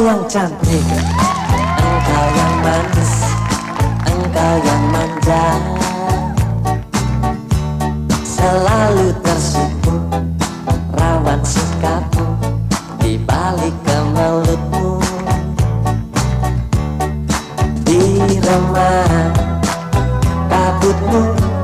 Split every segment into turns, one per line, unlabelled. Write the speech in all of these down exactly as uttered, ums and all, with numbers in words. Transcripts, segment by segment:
yang cantik, engkau yang manis, engkau yang manja, selalu tersipu rawan sikapmu di balik kemelutmu, di remah kabutmu,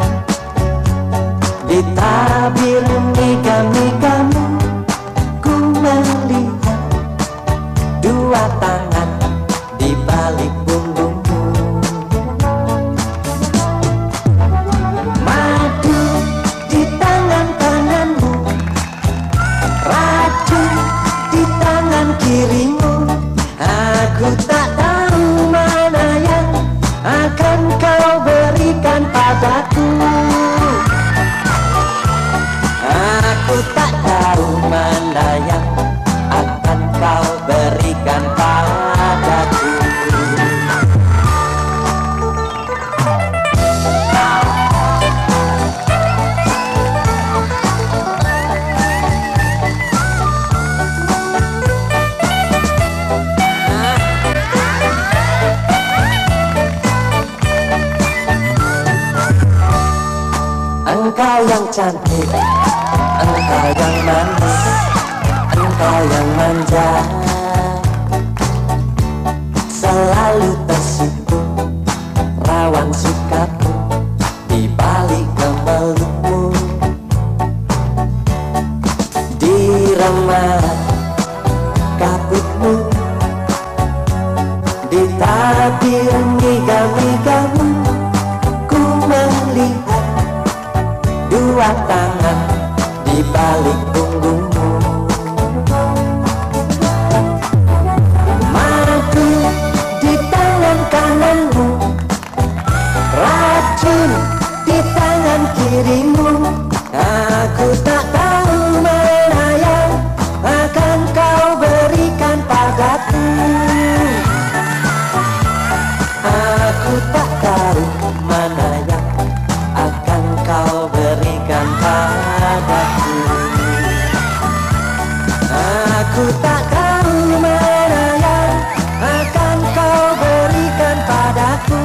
di tabir mika-mikamu, ku melihat dua tangan di balik punggungmu. Madu di tangan-tanganmu, racun di tangan kirimu. Aku tak tahu mana yang akan kau berikan padaku. Aku tak tahu mana yang akan kau berikan padaku. Engkau yang cantik, engkau yang manis, engkau yang manja, selalu tersipu rawan sikapmu di balik kemelutmu, di remah kabutmu, di tabir mika-mikamu, ku melihat dua tangan di balik punggungmu. Madu di tangan kananmu, racun di tangan kirimu. Aku tak tahu mana yang akan kau berikan padaku. Aku tak tahu mana yang akan kau berikan padaku. Aku tak tahu mana yang akan kau berikan padaku.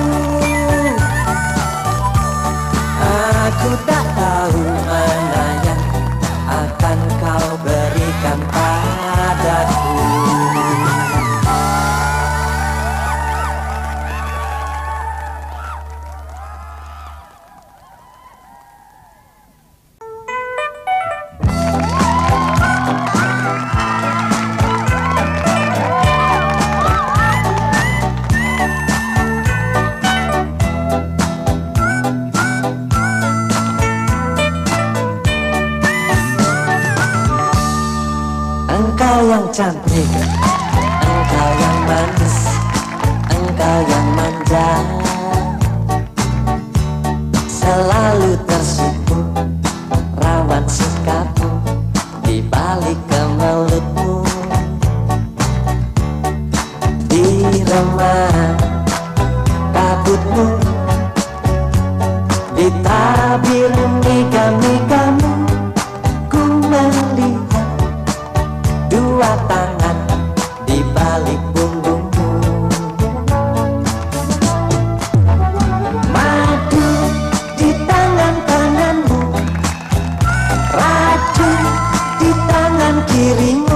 Aku tak tahu mana yang akan kau berikan padaku. Engkau yang cantik, engkau yang manis, engkau yang manja, selalu tersipu rawan sikapmu di balik kemelutmu, di remah kabutmu, di tabir mika-mikamu, ku melihat dua tangan di balik punggungmu. Madu di tangan-tanganmu, racun di tangan kirimu.